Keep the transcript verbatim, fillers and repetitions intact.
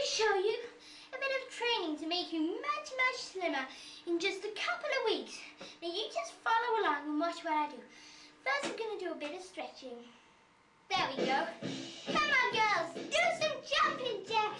show you a bit of training to make you much, much slimmer in just a couple of weeks. Now you just follow along and watch what I do. First I'm going to do a bit of stretching. There we go. Come on girls, do some jumping jacks.